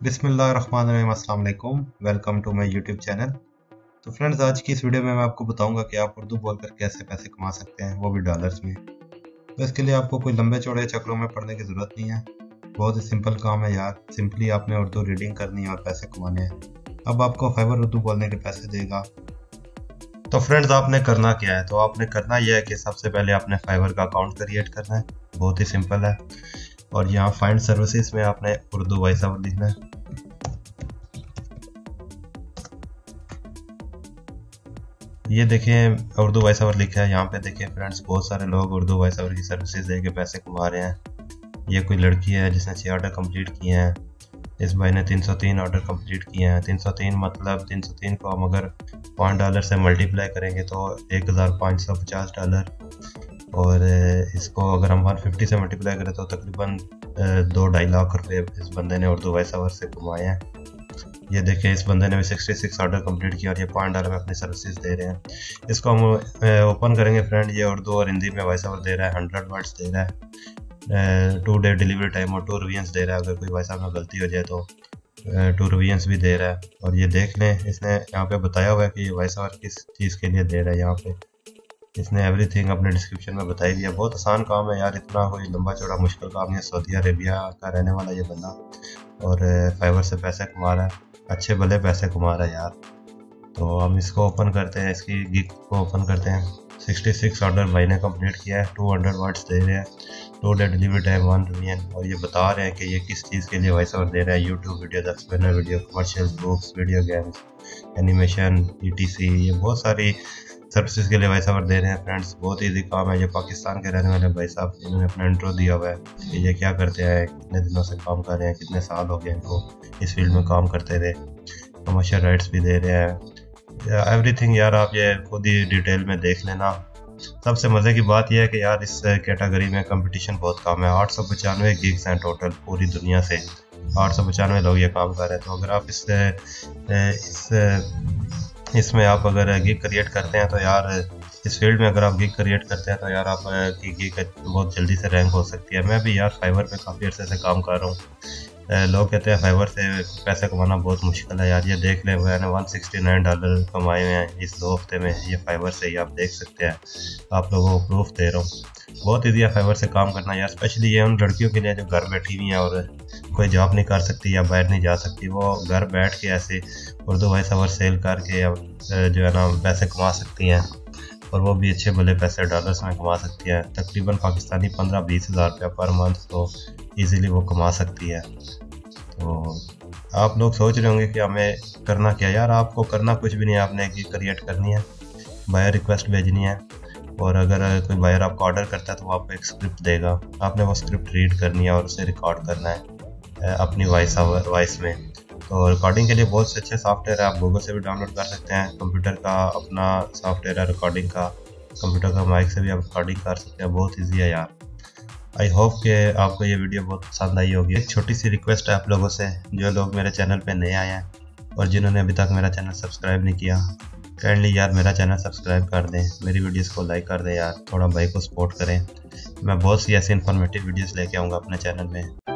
बिस्मिल्लाहिर्रहमानिर्रहीम, अस्सलाम वालेकुम। Welcome to my YouTube channel. तो फ्रेंड्स, आज की इस वीडियो में मैं आपको बताऊंगा कि आप उर्दू बोलकर कैसे पैसे कमा सकते हैं, वो भी डॉलर्स में। तो इसके लिए आपको कोई लंबे चौड़े चक्रों में पढ़ने की ज़रूरत नहीं है। बहुत ही सिंपल काम है यार। सिंपली आपने उर्दू रीडिंग करनी है और पैसे कमाने हैं। अब आपको फाइवर उर्दू बोलने के पैसे देगा। तो फ्रेंड्स, आपने करना क्या है? तो आपने करना यह है कि सबसे पहले आपने फाइवर का अकाउंट क्रिएट करना है। बहुत ही सिंपल है। और यहाँ फाइंड सर्विसेज में आपने उर्दू वॉइस ओवर लिखना है। ये देखें, उर्दू वॉइस ओवर लिखा है। यहाँ पे देखें फ्रेंड्स, बहुत सारे लोग उर्दू वॉइस ओवर की सर्विसेज दे के पैसे कमा रहे हैं। ये कोई लड़की है जिसने 6 ऑर्डर कंप्लीट किए हैं। इस भाई ने 303 ऑर्डर कंप्लीट किए हैं। 303 मतलब 303 को हम अगर $5 से मल्टीप्लाई करेंगे तो $1550। और इसको अगर हम 150 से मल्टीप्लाई करें तो तकरीबन 2-2.5 लाख रुपए इस बंदे ने उर्दू वॉइस ओवर से कमाए हैं। ये देखें, इस बंदे ने भी 66 ऑर्डर कंप्लीट किया और ये $5 में अपनी सर्विसेज दे रहे हैं। इसको हम ओपन करेंगे फ्रेंड। ये उर्दू और हिंदी में वॉइस ओवर दे रहा है। 100 वर्ड्स दे रहा है। 2 डे डिलीवरी टाइम और 2 रिवीजन्स दे रहा है। अगर कोई वॉइस ओवर में गलती हो जाए तो 2 रिवीजन्स भी दे रहा है। और ये देख लें, इसने यहाँ पे बताया हुआ है कि ये वॉइस ओवर किस चीज़ के लिए दे रहा है। यहाँ पे इसने एवरीथिंग अपने डिस्क्रिप्शन में बताई दिया। बहुत आसान काम है यार, इतना कोई लंबा चौड़ा मुश्किल काम नहीं है। सऊदी अरेबिया का रहने वाला ये बंदा और फाइवर से पैसे कमा रहा है। अच्छे भले पैसे कमा रहा है यार। तो हम इसको ओपन करते हैं, इसकी गिग को ओपन करते हैं। 66 ऑर्डर भाई ने कंप्लीट किया है। 200 वर्ड्स दे रहे हैं। 2 डे डिलीवरी टाइम 1 रिवीजन। और ये बता रहे हैं कि ये किस चीज़ के लिए वॉइस ओवर दे रहा है। YouTube videos, explainer video, commercial books, video games, animation, ETC, ये बहुत सारी सर्विसेज के लिए वॉइस ओवर दे रहे हैं फ्रेंड्स। बहुत ईजी काम है। ये पाकिस्तान के रहने वाले भाई साहब, इन्होंने अपना इंट्रो दिया हुआ है कि ये क्या करते हैं, कितने दिनों से काम कर रहे हैं, कितने साल हो गए इनको इस फील्ड में काम करते हुए। कमर्शियल राइट्स भी दे रहे हैं। एवरीथिंग यार, आप ये खुद ही डिटेल में देख लेना। सबसे मज़े की बात यह है कि यार इस कैटेगरी में कंपटीशन बहुत कम है। 895 गिग्स हैं टोटल पूरी दुनिया से। 895 लोग ये काम कर रहे हैं। तो अगर आप इसमें आप अगर गिग क्रिएट करते हैं तो यार, इस फील्ड में अगर आप गिग क्रिएट करते हैं तो यार आप की गिग बहुत जल्दी से रैंक हो सकती है। मैं भी यार फाइवर पे काफ़ी अर्से से काम कर रहा हूँ। लोग कहते हैं फाइवर से पैसे कमाना बहुत मुश्किल है यार। ये देख लें, मैंने $169 कमाए हुए हैं इस 2 हफ्ते में। ये फाइवर से ही आप देख सकते हैं। आप लोगों को प्रूफ दे रहा हूँ। बहुत ईजी है फाइवर से काम करना यार। स्पेशली ये उन लड़कियों के लिए जो घर बैठी हुई हैं और कोई जॉब नहीं कर सकती या बाहर नहीं जा सकती। वो घर बैठ के ऐसे उर्दू वॉइस ओवर सेल करके या जो है ना पैसे कमा सकती हैं। और वो भी अच्छे भले पैसे डॉलर्स में कमा सकती है। तकरीबन पाकिस्तानी 15-20 हज़ार रुपया पर मंथ तो ईज़िली वो कमा सकती है। तो आप लोग सोच रहे होंगे कि हमें करना क्या। यार आपको करना कुछ भी नहीं है। आपने गिग क्रिएट करनी है, बायर रिक्वेस्ट भेजनी है। और अगर कोई बायर आपको ऑर्डर करता है तो वो आपको एक स्क्रिप्ट देगा। आपने वो स्क्रिप्ट रीड करनी है और उसे रिकॉर्ड करना है अपनी वॉइस में। तो रिकॉर्डिंग के लिए बहुत से अच्छे सॉफ्टवेयर है। आप गूगल से भी डाउनलोड कर सकते हैं। कंप्यूटर का अपना सॉफ्टवेयर है रिकॉर्डिंग का। कंप्यूटर का माइक से भी आप रिकॉर्डिंग कर सकते हैं। बहुत ईजी है यार। आई होप कि आपको ये वीडियो बहुत पसंद आई होगी। एक छोटी सी रिक्वेस्ट है आप लोगों से, जो लोग मेरे चैनल पे नए आए हैं और जिन्होंने अभी तक मेरा चैनल सब्सक्राइब नहीं किया, काइंडली यार मेरा चैनल सब्सक्राइब कर दें। मेरी वीडियोस को लाइक कर दें यार। थोड़ा भाई को सपोर्ट करें। मैं बहुत सी ऐसी इन्फॉर्मेटिव वीडियोस लेके आऊँगा अपने चैनल में।